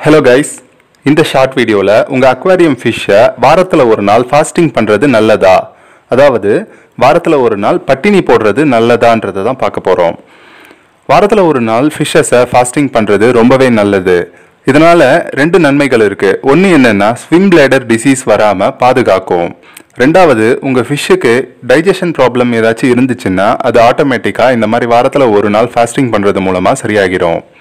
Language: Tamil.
Hello guys, இந்த ஷார்ட் வீடியோல உங்க அக்வாரியம் ஃபிஷ்ஷை வாரத்துல ஒரு நாள் ஃபாஸ்டிங் பண்றது நல்லதா, அதாவது வாரத்துல ஒரு நாள் பட்டினி போடுறது நல்லதான்றதை தான் பார்க்க போறோம். வாரத்துல ஒரு நாள் ஃபிஷ்ஷஸை ஃபாஸ்டிங் பண்றது ரொம்பவே நல்லது. இதனால ரெண்டு நன்மைகள் இருக்கு. ஒன்று என்னன்னா ஸ்விம் பிளேடர் டிசீஸ் வராம பாதுகாக்கும். ரெண்டாவது, உங்க ஃபிஷ்ஷுக்கு டைஜஷன் ப்ராப்ளம் ஏதாச்சும் இருந்துச்சுன்னா அது ஆட்டோமேட்டிக்கா இந்த மாதிரி வாரத்துல ஒரு நாள் ஃபாஸ்டிங் பண்றது மூலமா சரியாகிடும்.